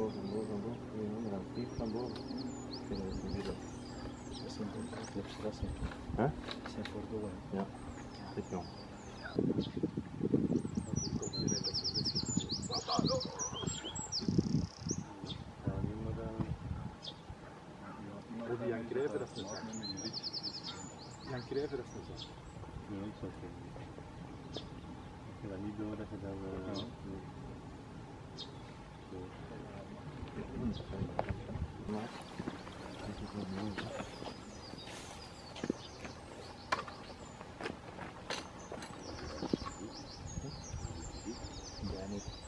Hè? Zijn voor de Ja, dit jong. Jan Krever, dat is een zak. Jan Krever, dat is een zak. Ja, ik zou zeggen. Als je dat niet door, dat je dan... Ja, niet.